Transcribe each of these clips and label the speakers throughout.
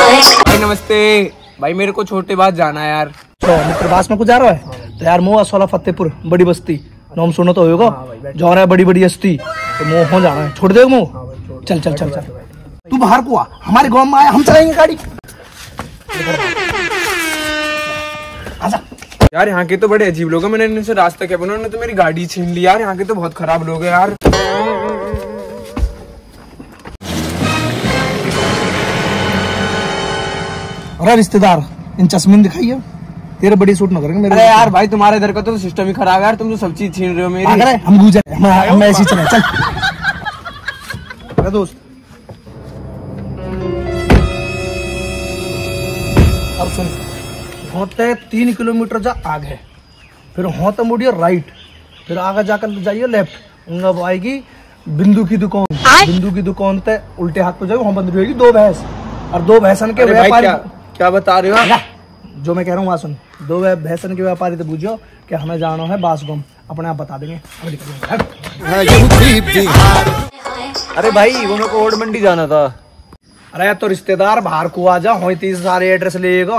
Speaker 1: भाई नमस्ते भाई, मेरे को छोटे बात जाना है यार।
Speaker 2: तो प्रवास में कुछ जा रहा है तो यार मुँह असोला फतेहपुर बड़ी बस्ती नाम सुनो तो होगा जा रहा है बड़ी बड़ी हस्ती तो मुँह हो जाना है। छोड़ दे मुँह, चल चल चल चल तू बाहर को आ, हमारे गाँव में आया, हम चलाएंगे गाड़ी। आजा
Speaker 1: यार यहाँ के तो बड़े अजीब लोग हैं, मैंने इनसे रास्ता क्या, उन्होंने तो मेरी गाड़ी छीन ली यार। यहाँ के तो बहुत खराब लोग हैं यार।
Speaker 2: अरे रिश्तेदार इन चश्मे दिखाइए, तेरे बड़ी सूट न करेंगे मेरे।
Speaker 1: अरे यार भाई तुम्हारे इधर का तो सिस्टम ही खराब है यार, तुम तो सब चीज छीन रहे हो मेरी।
Speaker 2: हम गुजर हम ऐसे चले चल। अरे दोस्त अब सुन, होते 3 किलोमीटर जा आगे, फिर होते मुड़िए राइट, फिर आगे जाकर जाइए लेफ्ट, अब आएगी बिंदु की दुकान। बिंदु की दुकान ते उल्टे हाथ पे जाओ, वहां बंद रहेगी 2 भैंस और 2 भैंसन के व्यापारी।
Speaker 1: क्या बता रहे हो?
Speaker 2: जो मैं कह रहा हूँ वहाँ सुन, 2 भैंसन के व्यापारी तो पूछो कि हमें जाना है बासगम, अपने आप बता देंगे।
Speaker 1: अरे भाई वो मेरे को ओल्ड मंडी जाना था।
Speaker 2: अरे तो रिश्तेदार बाहर को आ जा, हो 30 सारे एड्रेस लेगा।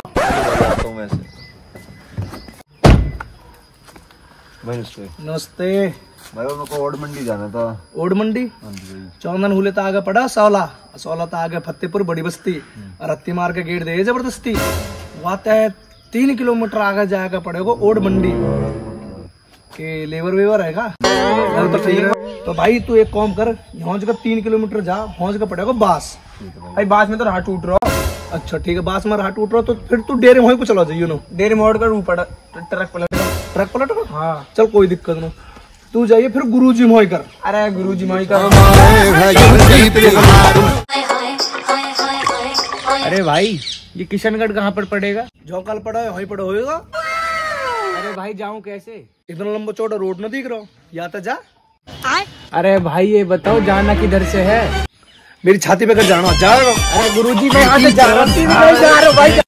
Speaker 2: नमस्ते
Speaker 1: भाई वो मेरे को ओल्ड मंडी जाना था।
Speaker 2: ओल्ड मंडी चौंदन हुले तो आगे पड़ा सौला तो आगे फतेहपुर बड़ी बस्ती और रत्ती मार के गेट दे जबरदस्ती। वहाँ 3 किलोमीटर आगे जाएगा पड़ेगा ओल्ड मंडी के लेबर वेवर रहेगा तो ठीक है। तो भाई तू एक काम कर, यहाँ जगह 3 किलोमीटर जा, वहाँ जगह पड़ेगा बास।
Speaker 1: भाई बास में तो राह टूट रहा।
Speaker 2: अच्छा ठीक है, बास में राह टूट रहा तो फिर तू डेरे वहीं को चला जाइए।
Speaker 1: डेरे मोड़ कर ऊपर ट्रक पलट
Speaker 2: हाँ चल कोई दिक्कत नहीं, तू जाइए फिर गुरुजी मोई कर।
Speaker 1: अरे गुरुजी मोई कर। अरे भाई ये किशनगढ़ कहाँ पर पड़ेगा?
Speaker 2: जो कल पड़ा है वहीं पड़ा होएगा।
Speaker 1: अरे भाई जाऊं कैसे?
Speaker 2: इतना लंबा चौड़ा रोड न दिख रहा, या तो जा।
Speaker 1: अरे भाई ये बताओ जाना किधर से है?
Speaker 2: मेरी छाती पे कर जाना जा।
Speaker 1: अरे गुरुजी मैं यहाँ से जा रहा हूँ भाई।